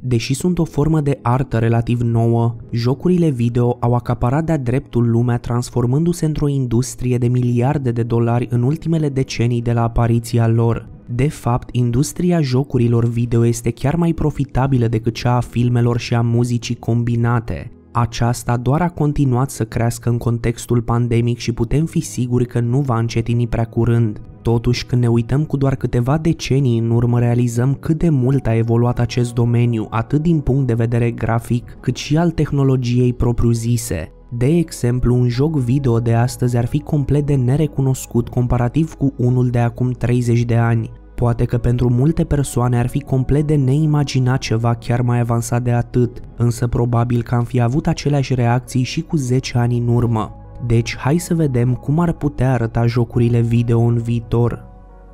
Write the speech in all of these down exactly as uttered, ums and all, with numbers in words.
Deși sunt o formă de artă relativ nouă, jocurile video au acaparat de-a dreptul lumea, transformându-se într-o industrie de miliarde de dolari în ultimele decenii de la apariția lor. De fapt, industria jocurilor video este chiar mai profitabilă decât cea a filmelor și a muzicii combinate. Aceasta doar a continuat să crească în contextul pandemic și putem fi siguri că nu va încetini prea curând. Totuși, când ne uităm cu doar câteva decenii în urmă, realizăm cât de mult a evoluat acest domeniu, atât din punct de vedere grafic, cât și al tehnologiei propriu-zise. De exemplu, un joc video de astăzi ar fi complet de nerecunoscut comparativ cu unul de acum treizeci de ani. Poate că pentru multe persoane ar fi complet de neimaginat ceva chiar mai avansat de atât, însă probabil că am fi avut aceleași reacții și cu zece ani în urmă. Deci, hai să vedem cum ar putea arăta jocurile video în viitor.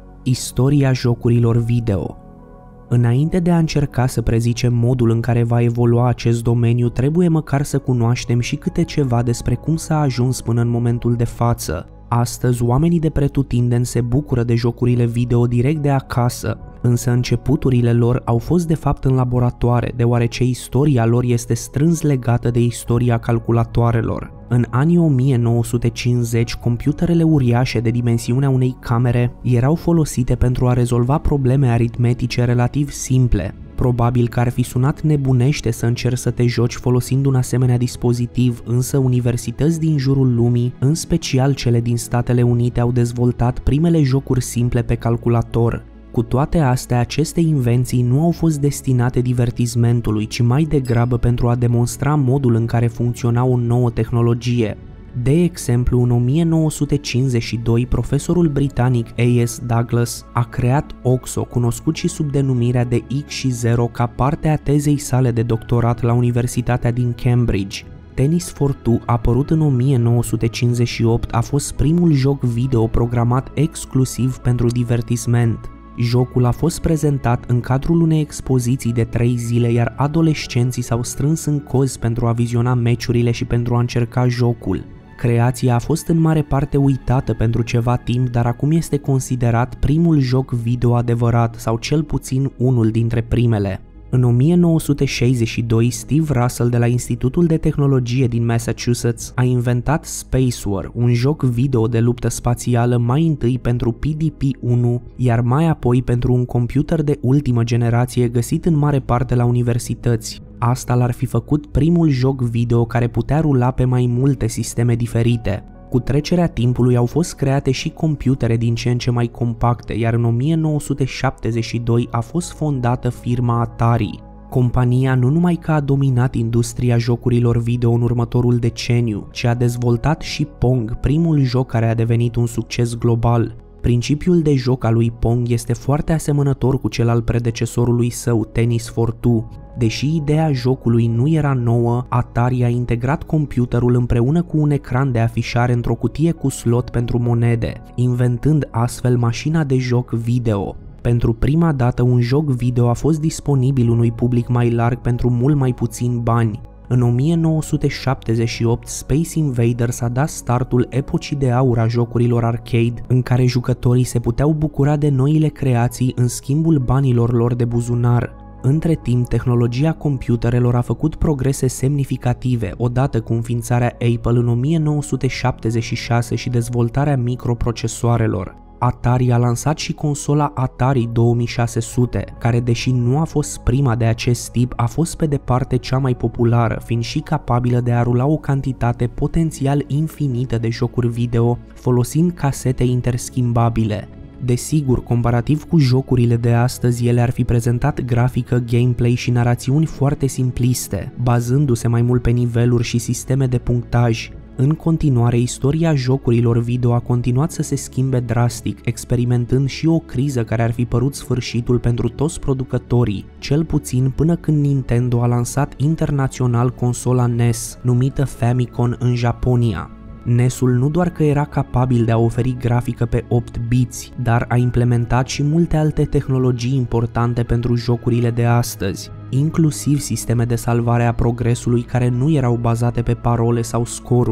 Istoria jocurilor video. Înainte de a încerca să prezicem modul în care va evolua acest domeniu, trebuie măcar să cunoaștem și câte ceva despre cum s-a ajuns până în momentul de față. Astăzi, oamenii de pretutindeni se bucură de jocurile video direct de acasă, însă începuturile lor au fost de fapt în laboratoare, deoarece istoria lor este strâns legată de istoria calculatoarelor. În anii o mie nouă sute cincizeci, computerele uriașe de dimensiunea unei camere erau folosite pentru a rezolva probleme aritmetice relativ simple. Probabil că ar fi sunat nebunește să încerci să te joci folosind un asemenea dispozitiv, însă universități din jurul lumii, în special cele din Statele Unite, au dezvoltat primele jocuri simple pe calculator. Cu toate astea, aceste invenții nu au fost destinate divertismentului, ci mai degrabă pentru a demonstra modul în care funcționa o nouă tehnologie. De exemplu, în o mie nouă sute cincizeci și doi, profesorul britanic A S Douglas a creat OXO, cunoscut și sub denumirea de X și zero, ca parte a tezei sale de doctorat la Universitatea din Cambridge. Tennis for Two, apărut în o mie nouă sute cincizeci și opt, a fost primul joc video programat exclusiv pentru divertisment. Jocul a fost prezentat în cadrul unei expoziții de trei zile, iar adolescenții s-au strâns în cozi pentru a viziona meciurile și pentru a încerca jocul. Creația a fost în mare parte uitată pentru ceva timp, dar acum este considerat primul joc video adevărat, sau cel puțin unul dintre primele. În o mie nouă sute șaizeci și doi, Steve Russell de la Institutul de Tehnologie din Massachusetts a inventat Space War, un joc video de luptă spațială mai întâi pentru P D P unu, iar mai apoi pentru un computer de ultimă generație găsit în mare parte la universități. Asta l-ar fi făcut primul joc video care putea rula pe mai multe sisteme diferite. Cu trecerea timpului au fost create și computere din ce în ce mai compacte, iar în o mie nouă sute șaptezeci și doi a fost fondată firma Atari. Compania nu numai că a dominat industria jocurilor video în următorul deceniu, ci a dezvoltat și Pong, primul joc care a devenit un succes global. Principiul de joc al lui Pong este foarte asemănător cu cel al predecesorului său, Tennis for Two. Deși ideea jocului nu era nouă, Atari a integrat computerul împreună cu un ecran de afișare într-o cutie cu slot pentru monede, inventând astfel mașina de joc video. Pentru prima dată, un joc video a fost disponibil unui public mai larg pentru mult mai puțini bani. În o mie nouă sute șaptezeci și opt, Space Invaders a dat startul epocii de aur a jocurilor arcade, în care jucătorii se puteau bucura de noile creații în schimbul banilor lor de buzunar. Între timp, tehnologia computerelor a făcut progrese semnificative, odată cu înființarea Apple în o mie nouă sute șaptezeci și șase și dezvoltarea microprocesoarelor. Atari a lansat și consola Atari două mii șase sute, care, deși nu a fost prima de acest tip, a fost pe departe cea mai populară, fiind și capabilă de a rula o cantitate potențial infinită de jocuri video, folosind casete interschimbabile. Desigur, comparativ cu jocurile de astăzi, ele ar fi prezentat grafică, gameplay și narațiuni foarte simpliste, bazându-se mai mult pe niveluri și sisteme de punctaj. În continuare, istoria jocurilor video a continuat să se schimbe drastic, experimentând și o criză care ar fi părut sfârșitul pentru toți producătorii, cel puțin până când Nintendo a lansat internațional consola N E S, numită Famicom în Japonia. N E S-ul nu doar că era capabil de a oferi grafică pe opt biți, dar a implementat și multe alte tehnologii importante pentru jocurile de astăzi, inclusiv sisteme de salvare a progresului care nu erau bazate pe parole sau scoruri.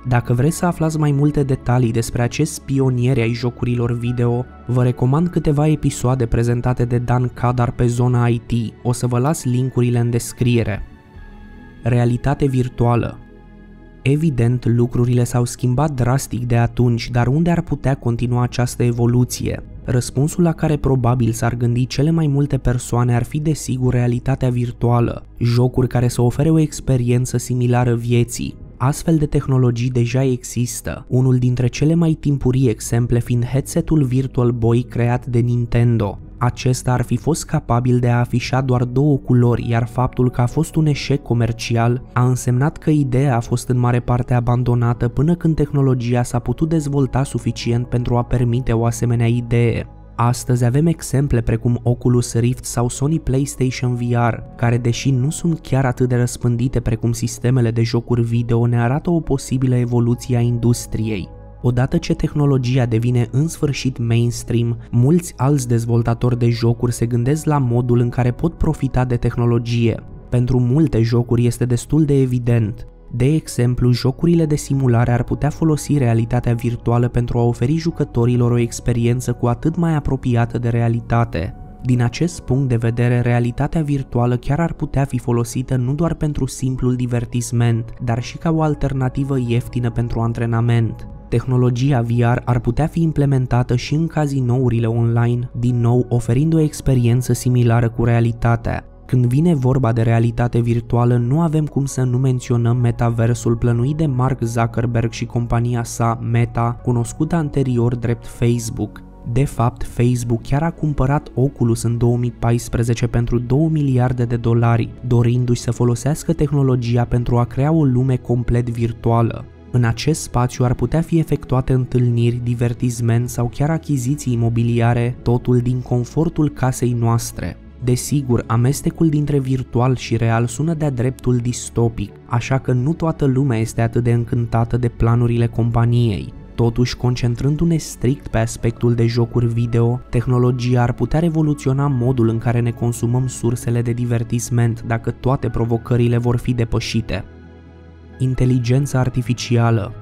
Dacă vreți să aflați mai multe detalii despre acești pionieri ai jocurilor video, vă recomand câteva episoade prezentate de Dan Cadar pe zona I T, o să vă las linkurile în descriere. Realitate virtuală. Evident, lucrurile s-au schimbat drastic de atunci, dar unde ar putea continua această evoluție? Răspunsul la care probabil s-ar gândi cele mai multe persoane ar fi desigur realitatea virtuală, jocuri care să ofere o experiență similară vieții. Astfel de tehnologii deja există, unul dintre cele mai timpurii exemple fiind headsetul Virtual Boy creat de Nintendo. Acesta ar fi fost capabil de a afișa doar două culori, iar faptul că a fost un eșec comercial a însemnat că ideea a fost în mare parte abandonată până când tehnologia s-a putut dezvolta suficient pentru a permite o asemenea idee. Astăzi avem exemple precum Oculus Rift sau Sony PlayStation V R, care deși nu sunt chiar atât de răspândite precum sistemele de jocuri video, ne arată o posibilă evoluție a industriei. Odată ce tehnologia devine în sfârșit mainstream, mulți alți dezvoltatori de jocuri se gândesc la modul în care pot profita de tehnologie. Pentru multe jocuri este destul de evident. De exemplu, jocurile de simulare ar putea folosi realitatea virtuală pentru a oferi jucătorilor o experiență cu atât mai apropiată de realitate. Din acest punct de vedere, realitatea virtuală chiar ar putea fi folosită nu doar pentru simplul divertisment, dar și ca o alternativă ieftină pentru antrenament. Tehnologia V R ar putea fi implementată și în cazinourile online, din nou oferind o experiență similară cu realitatea. Când vine vorba de realitate virtuală, nu avem cum să nu menționăm metaversul plănuit de Mark Zuckerberg și compania sa Meta, cunoscută anterior drept Facebook. De fapt, Facebook chiar a cumpărat Oculus în două mii paisprezece pentru două miliarde de dolari, dorindu-și să folosească tehnologia pentru a crea o lume complet virtuală. În acest spațiu ar putea fi efectuate întâlniri, divertisment sau chiar achiziții imobiliare, totul din confortul casei noastre. Desigur, amestecul dintre virtual și real sună de-a dreptul distopic, așa că nu toată lumea este atât de încântată de planurile companiei. Totuși, concentrându-ne strict pe aspectul de jocuri video, tehnologia ar putea revoluționa modul în care ne consumăm sursele de divertisment dacă toate provocările vor fi depășite. Inteligența artificială.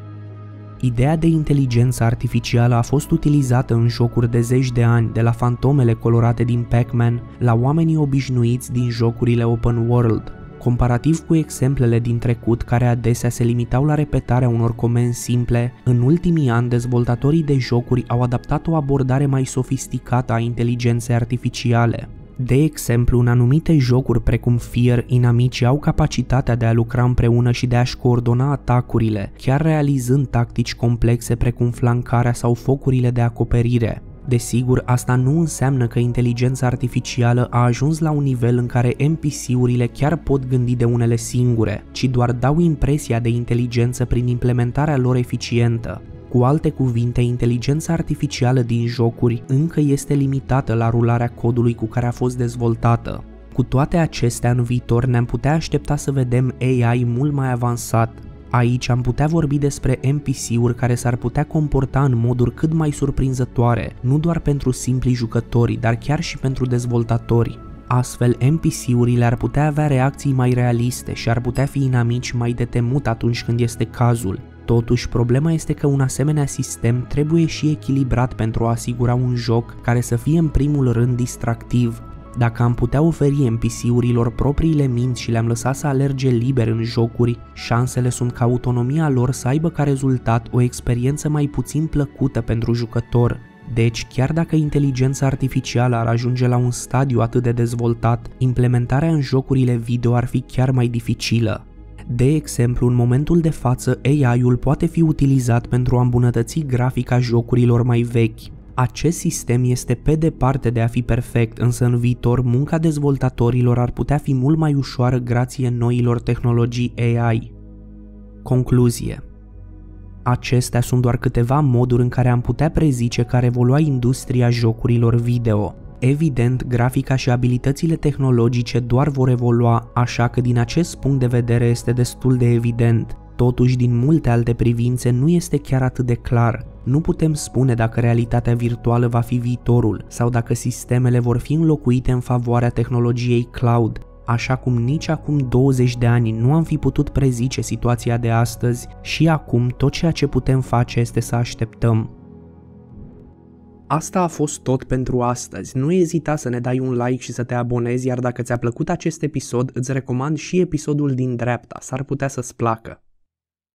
Ideea de inteligență artificială a fost utilizată în jocuri de zeci de ani, de la fantomele colorate din Pac-Man la oamenii obișnuiți din jocurile open world. Comparativ cu exemplele din trecut, care adesea se limitau la repetarea unor comenzi simple, în ultimii ani dezvoltatorii de jocuri au adaptat o abordare mai sofisticată a inteligenței artificiale. De exemplu, în anumite jocuri precum Fear, inamicii au capacitatea de a lucra împreună și de a-și coordona atacurile, chiar realizând tactici complexe precum flancarea sau focurile de acoperire. Desigur, asta nu înseamnă că inteligența artificială a ajuns la un nivel în care N P C-urile chiar pot gândi de unele singure, ci doar dau impresia de inteligență prin implementarea lor eficientă. Cu alte cuvinte, inteligența artificială din jocuri încă este limitată la rularea codului cu care a fost dezvoltată. Cu toate acestea, în viitor ne-am putea aștepta să vedem A I mult mai avansat. Aici am putea vorbi despre N P C-uri care s-ar putea comporta în moduri cât mai surprinzătoare, nu doar pentru simpli jucători, dar chiar și pentru dezvoltatori. Astfel, N P C-urile ar putea avea reacții mai realiste și ar putea fi inamici mai de temut atunci când este cazul. Totuși, problema este că un asemenea sistem trebuie și echilibrat pentru a asigura un joc care să fie în primul rând distractiv. Dacă am putea oferi N P C-urilor propriile minți și le-am lăsat să alerge liber în jocuri, șansele sunt ca autonomia lor să aibă ca rezultat o experiență mai puțin plăcută pentru jucător. Deci, chiar dacă inteligența artificială ar ajunge la un stadiu atât de dezvoltat, implementarea în jocurile video ar fi chiar mai dificilă. De exemplu, în momentul de față, A I-ul poate fi utilizat pentru a îmbunătăți grafica jocurilor mai vechi. Acest sistem este pe departe de a fi perfect, însă în viitor munca dezvoltatorilor ar putea fi mult mai ușoară grație noilor tehnologii A I. Concluzie. Acestea sunt doar câteva moduri în care am putea prezice că ar evolua industria jocurilor video. Evident, grafica și abilitățile tehnologice doar vor evolua, așa că din acest punct de vedere este destul de evident. Totuși, din multe alte privințe, nu este chiar atât de clar. Nu putem spune dacă realitatea virtuală va fi viitorul sau dacă sistemele vor fi înlocuite în favoarea tehnologiei cloud. Așa cum nici acum douăzeci de ani nu am fi putut prezice situația de astăzi, și acum tot ceea ce putem face este să așteptăm. Asta a fost tot pentru astăzi. Nu ezita să ne dai un like și să te abonezi, iar dacă ți-a plăcut acest episod, îți recomand și episodul din dreapta, s-ar putea să-ți placă.